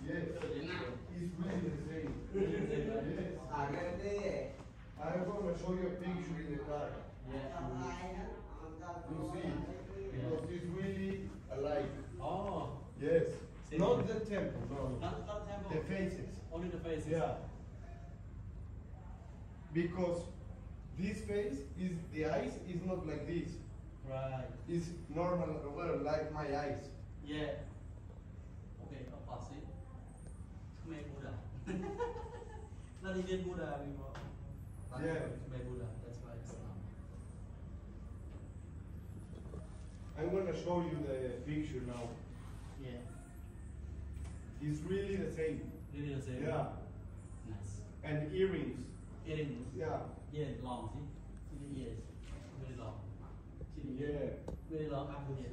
Yes. It's really the same. Yes. I'm going to show you a picture in the car. You see it. Because it's really alike. Oh. Yes. Not the temple, no. Not the temple. The faces. Only the faces. Yeah. Because this face is the eyes is not like this. Right. It's normal, well, like my eyes. Yeah. Okay, I'll pass it. Khmer Buddha. Not Indian Buddha anymore. Yeah. Khmer Buddha. That's why it's I'm going to show you the picture now. Yeah. It's really the same. Really the same. Yeah. Nice. And earrings. Earrings. Yeah. Yeah, long. See the ears. Very long. See the Yeah. very long up here.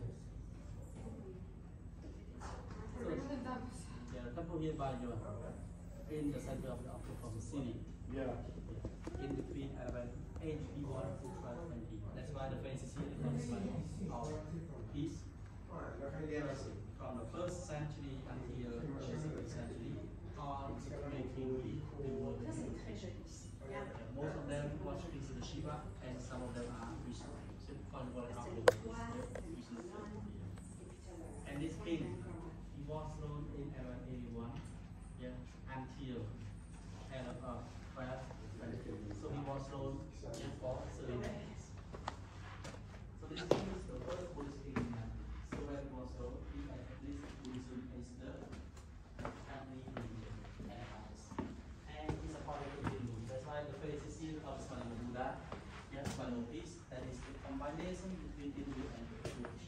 So, yeah, temple here by your in the center of the city. Yeah. In between 81 to 1220. That's why the face is here becomes like our piece. From the 1st century until the 16th century, all making the world. Most of them worshiping the Shiva, and some of them are Vishnu. And this king, he was known in era 81, yeah, until era 12. So he was known for 30 years. So this king is the first Buddhist king. So when it was known, he at least Buddhism is the family religion and he's a part of the Hindu. That's why the face is here of Smalimo Buddha. Yeah, Smalimo piece. That is the combination between Hindu and Jewish.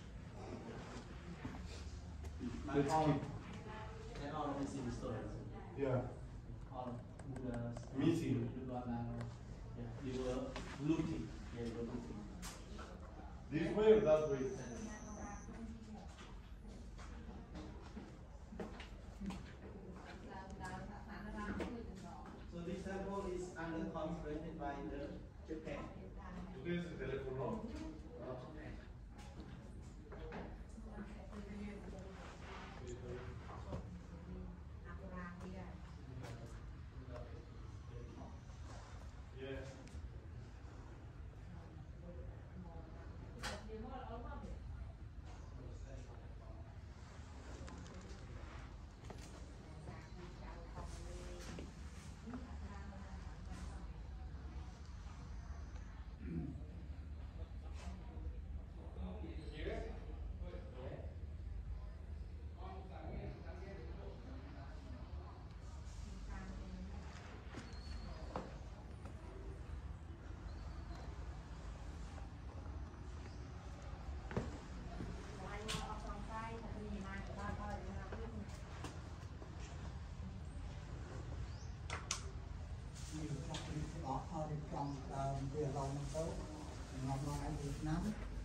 Like all missing stories. Yeah. All Buddhas Missing. Yeah, they were looting. Yeah, they were looting. This way or that way? So this temple is under consecrated by the Japan. This is the teléfono. Yeah. Trong về lòng tới ngọc lại Việt Nam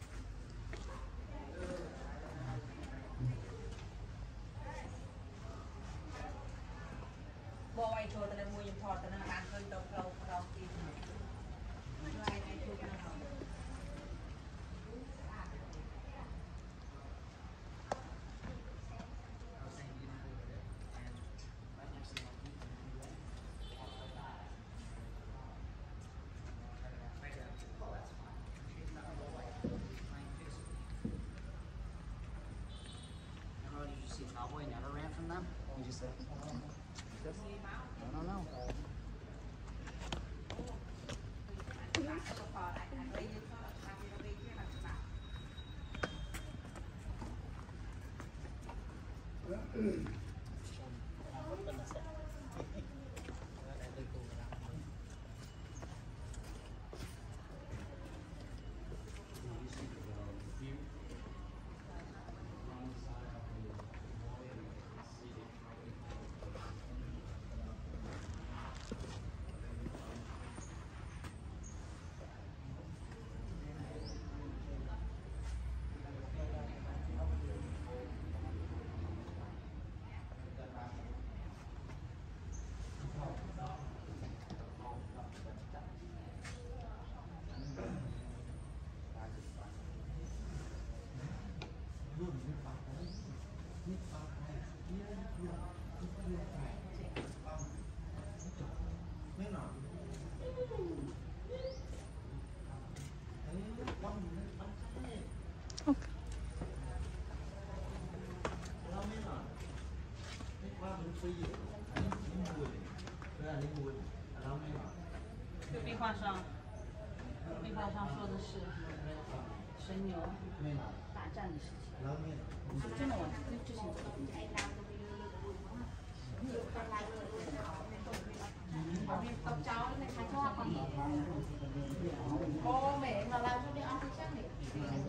bộ ai cho tao mua những thọ tao đang bán hơn đâu đâu đâu thì ai ai chụp nào Cowboy never ran from them. He just said, I don't know. 壁画上说的是神牛大战的事情，是真的我之前做的。Cô mẹ mà làm cho đi ăn thì chắc này.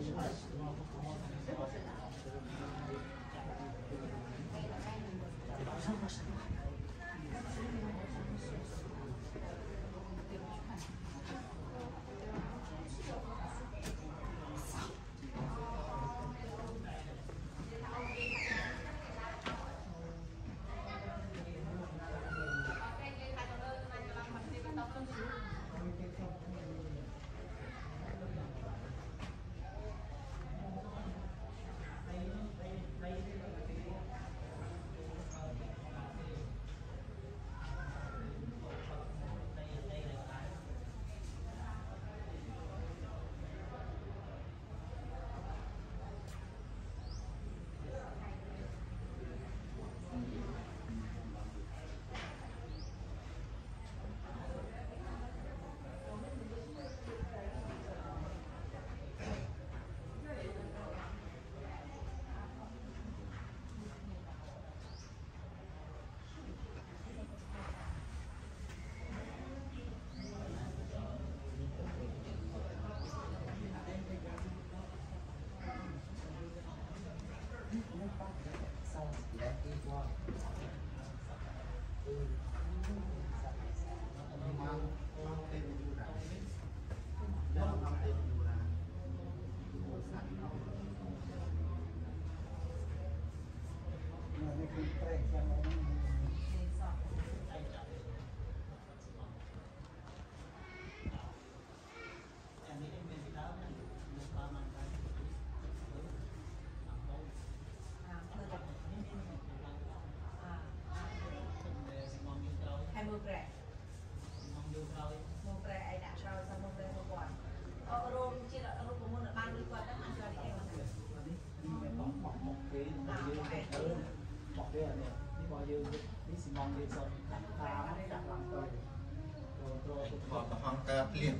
Liam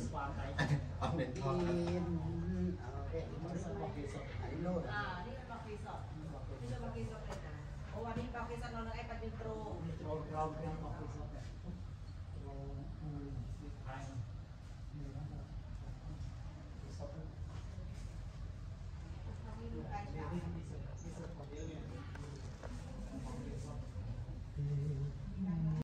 ở bên thọ Ini pakai pisau. Ini pakai pisau kita. Oh, ini pakai pisau nono iPad intro.